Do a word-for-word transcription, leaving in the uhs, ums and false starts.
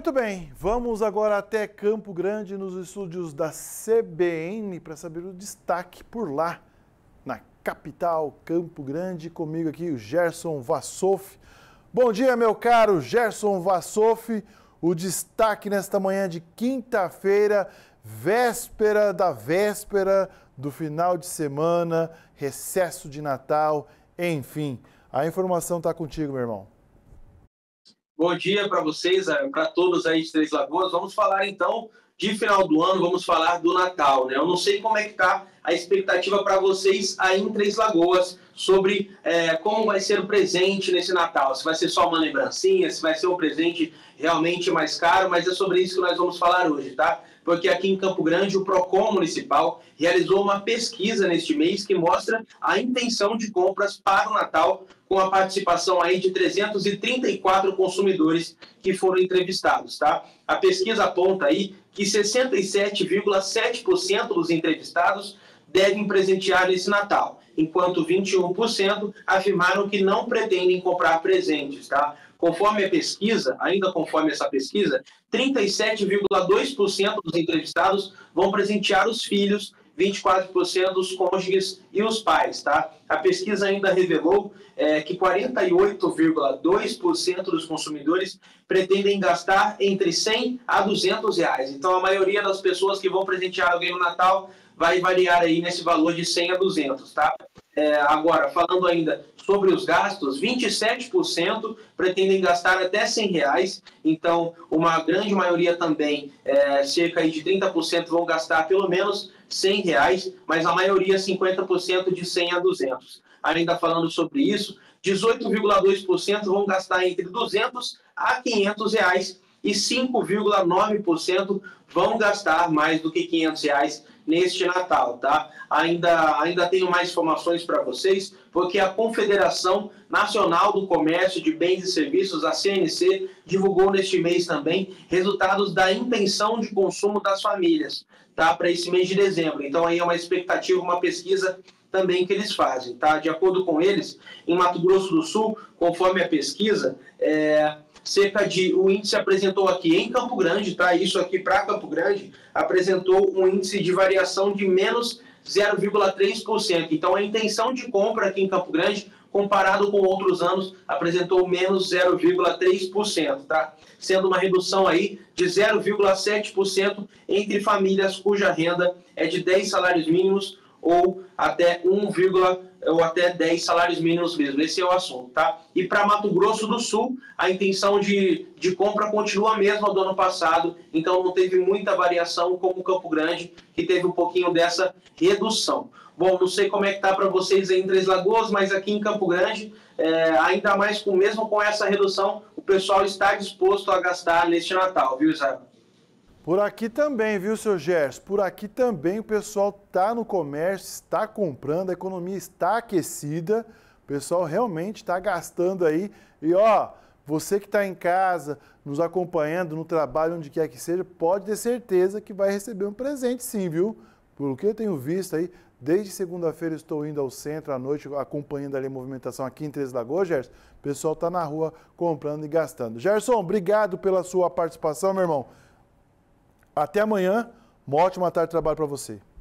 Muito bem, vamos agora até Campo Grande, nos estúdios da C B N, para saber o destaque por lá, na capital, Campo Grande. Comigo aqui o Gerson Vassoff. Bom dia, meu caro Gerson Vassoff. O destaque nesta manhã de quinta-feira, véspera da véspera do final de semana, recesso de Natal, enfim. A informação está contigo, meu irmão. Bom dia para vocês, para todos aí de Três Lagoas. Vamos falar então de final do ano, vamos falar do Natal, né? Eu não sei como é que está a expectativa para vocês aí em Três Lagoas sobre é, como vai ser o presente nesse Natal. Se vai ser só uma lembrancinha, se vai ser um presente realmente mais caro, mas é sobre isso que nós vamos falar hoje, tá? Porque aqui em Campo Grande o Procon Municipal realizou uma pesquisa neste mês que mostra a intenção de compras para o Natal, com a participação aí de trezentos e trinta e quatro consumidores que foram entrevistados, tá? A pesquisa aponta aí que sessenta e sete vírgula sete por cento dos entrevistados devem presentear esse Natal, enquanto vinte e um por cento afirmaram que não pretendem comprar presentes, tá? Conforme a pesquisa, ainda conforme essa pesquisa, trinta e sete vírgula dois por cento dos entrevistados vão presentear os filhos, vinte e quatro por cento dos cônjuges e os pais, tá? A pesquisa ainda revelou é, que quarenta e oito vírgula dois por cento dos consumidores pretendem gastar entre cem a duzentos reais. Então, a maioria das pessoas que vão presentear alguém no Natal vai variar aí nesse valor de cem a duzentos, tá? É, agora, falando ainda sobre os gastos, vinte e sete por cento pretendem gastar até cem reais, então uma grande maioria também, é, cerca aí de trinta por cento vão gastar pelo menos cem reais, mas a maioria cinquenta por cento de cem a duzentos. Ainda falando sobre isso, dezoito vírgula dois por cento vão gastar entre duzentos a quinhentos reais e cinco vírgula nove por cento vão gastar mais do que quinhentos reais neste Natal, tá? Ainda, ainda tenho mais informações para vocês, porque a Confederação Nacional do Comércio de Bens e Serviços, a C N C, divulgou neste mês também resultados da intenção de consumo das famílias, tá? Para esse mês de dezembro. Então aí é uma expectativa, uma pesquisa também que eles fazem, tá? De acordo com eles, em Mato Grosso do Sul, conforme a pesquisa, é... cerca de, o índice apresentou aqui em Campo Grande, tá? Isso aqui para Campo Grande, apresentou um índice de variação de menos zero vírgula três por cento. Então, a intenção de compra aqui em Campo Grande, comparado com outros anos, apresentou menos zero vírgula três por cento, tá? Sendo uma redução aí de zero vírgula sete por cento entre famílias cuja renda é de dez salários mínimos ou até um, ou até dez salários mínimos mesmo. Esse é o assunto, tá? E para Mato Grosso do Sul, a intenção de, de compra continua a mesma do ano passado, então não teve muita variação como Campo Grande, que teve um pouquinho dessa redução. Bom, não sei como é que tá para vocês aí em Três Lagoas, mas aqui em Campo Grande, é, ainda mais com, mesmo com essa redução, o pessoal está disposto a gastar neste Natal, viu, Isabel? Por aqui também, viu, seu Gerson? Por aqui também o pessoal está no comércio, está comprando, a economia está aquecida, o pessoal realmente está gastando aí. E ó, você que está em casa, nos acompanhando no trabalho, onde quer que seja, pode ter certeza que vai receber um presente sim, viu? Pelo que eu tenho visto aí, desde segunda-feira estou indo ao centro à noite, acompanhando ali a movimentação aqui em Três Lagoas, Gerson. O pessoal está na rua comprando e gastando. Gerson, obrigado pela sua participação, meu irmão. Até amanhã, uma ótima tarde de trabalho para você.